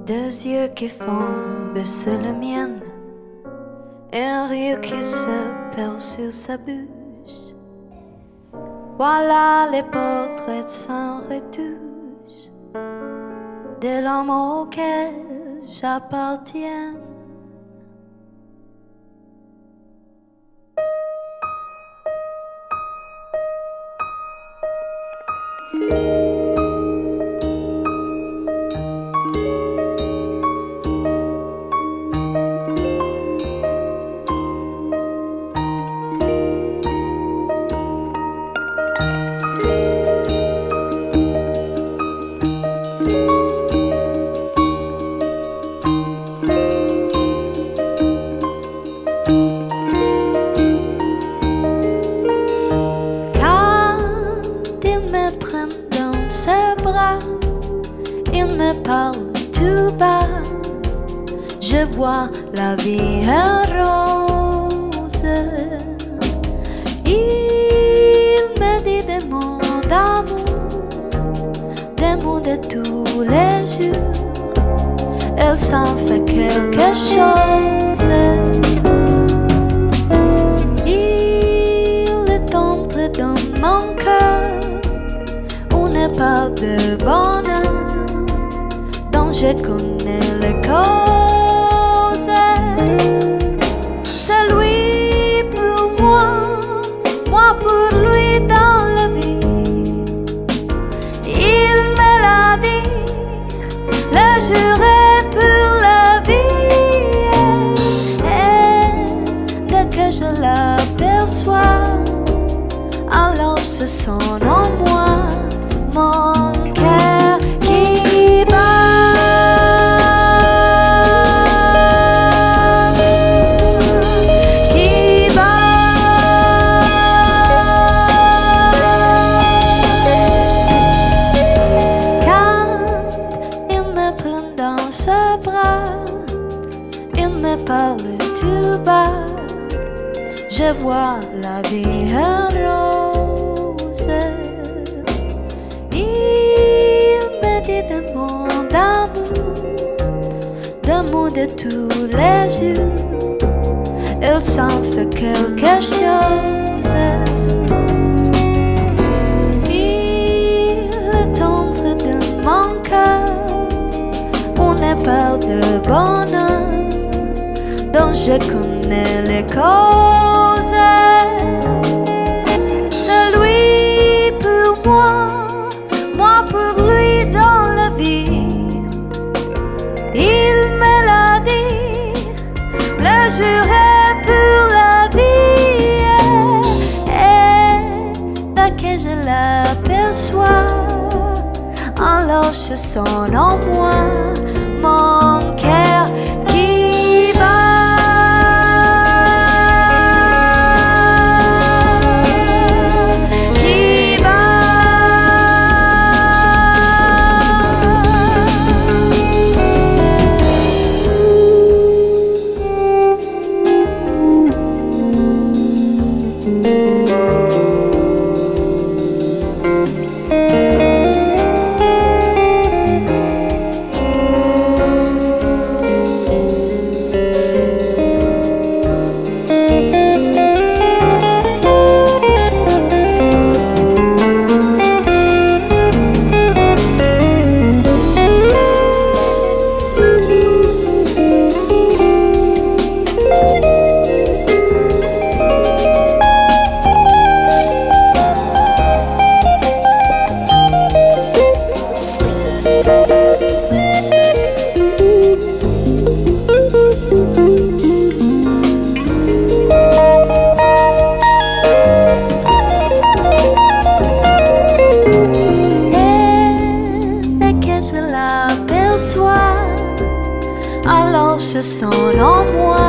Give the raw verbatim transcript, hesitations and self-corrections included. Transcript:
Deux yeux qui font baisser le mien, un rire qui se perd sur sa bouche. Voilà les portraits sans retouche de l'homme auquel j'appartiens. Il me parle tout bas, je vois la vie en rose. Il me dit des mots d'amour, des mots de tous les jours. Elle s'en fait quelque chose. Il est entré dans mon cœur une part de bonheur dont je connais les causes. C'est lui pour moi, moi pour lui dans la vie. Il me l'a dit, le jurer pour la vie. Et dès que je l'aperçois, alors ce sonne en moi mon cœur qui bat. Parle tout bas, je vois la vie en rose. Il me dit des mots d'amour, des mots de tous les jours. Il s'en fait quelque chose. Il est entré dans mon cœur une part de bonheur dont je connais les causes. C'est lui pour moi, moi pour lui dans la vie. Il me l'a dit, le jurer pour la vie. Et dès que je l'aperçois, alors je sonne en moi mon cœur qui bat. Alors je sonne en moi